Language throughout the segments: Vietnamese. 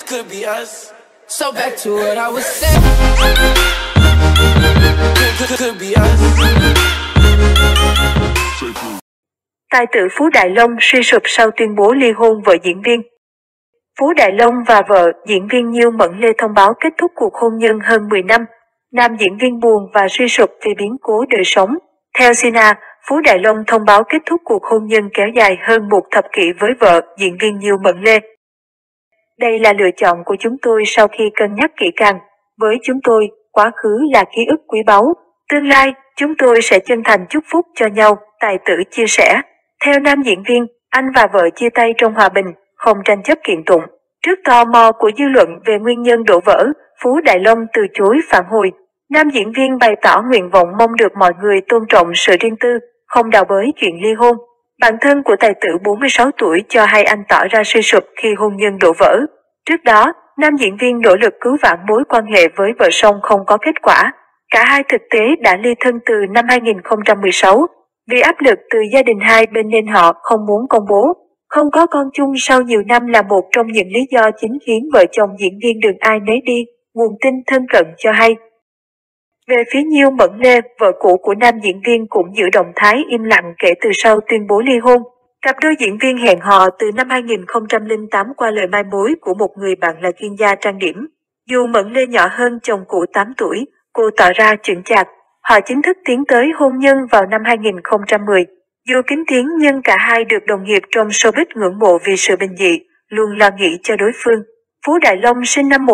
Could be us. So back to what I was saying. Could be us. Tài tử Phú Đại Long suy sụp sau tuyên bố ly hôn vợ diễn viên. Phú Đại Long và vợ, diễn viên Nhiêu Mẫn Lê thông báo kết thúc cuộc hôn nhân hơn 10 năm. Nam diễn viên buồn và suy sụp vì biến cố đời sống. Theo Sina, Phú Đại Long thông báo kết thúc cuộc hôn nhân kéo dài hơn một thập kỷ với vợ, diễn viên Nhiêu Mẫn Lê. Đây là lựa chọn của chúng tôi sau khi cân nhắc kỹ càng. Với chúng tôi, quá khứ là ký ức quý báu. Tương lai, chúng tôi sẽ chân thành chúc phúc cho nhau, tài tử chia sẻ. Theo nam diễn viên, anh và vợ chia tay trong hòa bình, không tranh chấp kiện tụng. Trước tò mò của dư luận về nguyên nhân đổ vỡ, Phú Đại Long từ chối phản hồi. Nam diễn viên bày tỏ nguyện vọng mong được mọi người tôn trọng sự riêng tư, không đào bới chuyện ly hôn. Bạn thân của tài tử 46 tuổi cho hay anh tỏ ra suy sụp khi hôn nhân đổ vỡ. Trước đó, nam diễn viên nỗ lực cứu vãn mối quan hệ với vợ song không có kết quả. Cả hai thực tế đã ly thân từ năm 2016. Vì áp lực từ gia đình hai bên nên họ không muốn công bố. Không có con chung sau nhiều năm là một trong những lý do chính khiến vợ chồng diễn viên đường ai nấy đi, nguồn tin thân cận cho hay. Về phía Nhiêu Mẫn Lê, vợ cũ của nam diễn viên cũng giữ động thái im lặng kể từ sau tuyên bố ly hôn. Cặp đôi diễn viên hẹn hò từ năm 2008 qua lời mai mối của một người bạn là chuyên gia trang điểm. Dù Mẫn Lê nhỏ hơn chồng cũ 8 tuổi, cô tỏ ra chững chạc. Họ chính thức tiến tới hôn nhân vào năm 2010. Dù kín tiếng nhưng cả hai được đồng nghiệp trong showbiz ngưỡng mộ vì sự bình dị, luôn lo nghĩ cho đối phương. Phú Đại Long sinh năm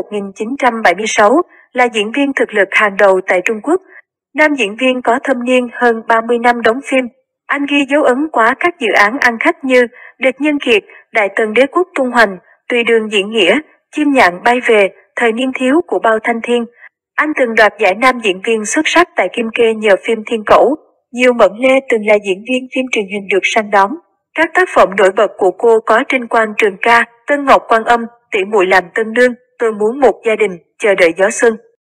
1976, là diễn viên thực lực hàng đầu tại Trung Quốc. Nam diễn viên có thâm niên hơn 30 năm đóng phim. Anh ghi dấu ấn qua các dự án ăn khách như Địch Nhân Kiệt, Đại Tần Đế Quốc tung hoành, Tùy Đường Diễn Nghĩa, Chim Nhạn Bay Về, Thời Niên Thiếu của Bao Thanh Thiên. Anh từng đoạt giải nam diễn viên xuất sắc tại Kim Kê nhờ phim Thiên Cẩu. Nhiêu Mẫn Lê từng là diễn viên phim truyền hình được săn đón. Các tác phẩm nổi bật của cô có Trinh Quan Trường Ca, Tân Ngọc Quan Âm, Tỷ muội làm Tân Nương, Tôi Muốn Một Gia Đình, Chờ Đợi Gió Xuân.